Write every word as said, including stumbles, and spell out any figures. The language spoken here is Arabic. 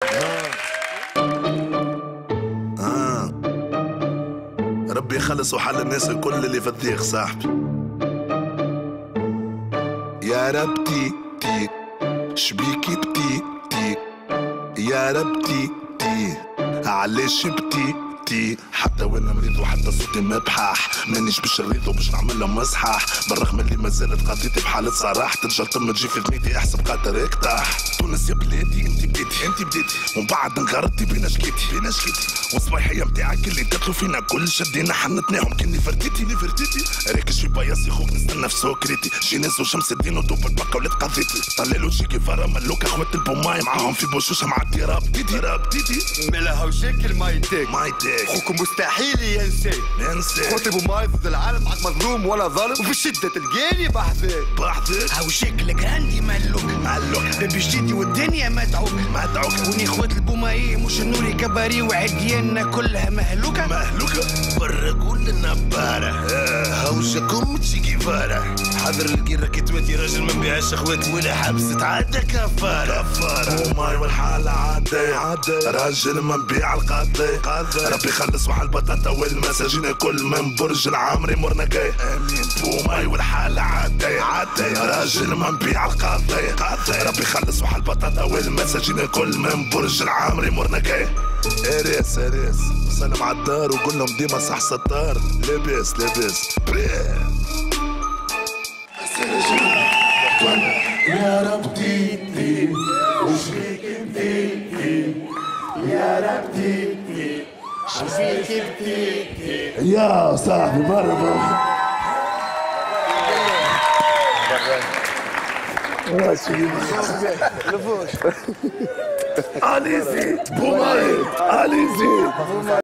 آه. ربي يخلص وحل الناس الكل اللي في الضيق صاحبي. يا رب تي تي شبيكي بتي تي يا رب تي تي علاش بتي تي حتى وانا مريض وحتى صوتي مبحح مانيش باش نريض وباش نعملها مصحح بالرغم اللي مازالت قضيتي بحالة صراحة ترجع تم تجي في ثنيتي احسب قاتل اقطاح تونس يا بلادي انت بديتي انت بديتي ومن بعد انغرضتي بينا شكيتي بينا شكيتي والصبايحية متاعك اللي قتلوا فينا كل شدينا حنتناهم كني فرتيتي لي فرتيتي راكش في باياسي خوك نستنى في سكريتي شي ناس وشمس الدين ودوب البقا ولاد قضيتي طلالو شي كيفارا ملوك اخوات البوماي معاهم في بوشوش معدي رابطيتي رابطيتي مالها وشكل ما يتاك ما يتاك خوكم مستحيل ينسى ينسى خوتي بوماي ضد العالم معك مظلوم ولا ظالم وفي الشدة تلقاني بحثك بحثك هاو شكلك عندي ملوك ملوك بيبي جديدي والدنيا مدعوك مدعوك وني خوات البوماي مش النوري كباري وعدياننا كلها مهلوكة مهلوكة برا قول لنا بارة هاوشكم تشي كيفارة حضر القيرة كتواتي راجل ما نبيعش اخواتي ولا حبس تعدى كفارة كفارة وماي والحالة عدي عدي راجل ما نبيع القاضي قاضي ربي يخلص وحال البطاطا والمساجين كل من برج العمري مرنا جاي امين وماي والحالة عدي عدي راجل ما نبيع القاضي قاضي ربي يخلص وحال البطاطا والمساجين كل من برج العمري مرنا جاي اريس اريس سلم عالدار وقول لهم ديما صح ستار لاباس لاباس يا رب تيتي وشبيك بتيتي يا رب تيتي وشبيك بتيتي يا صاحبي مرة Allez-y, Boumaï, allez-y.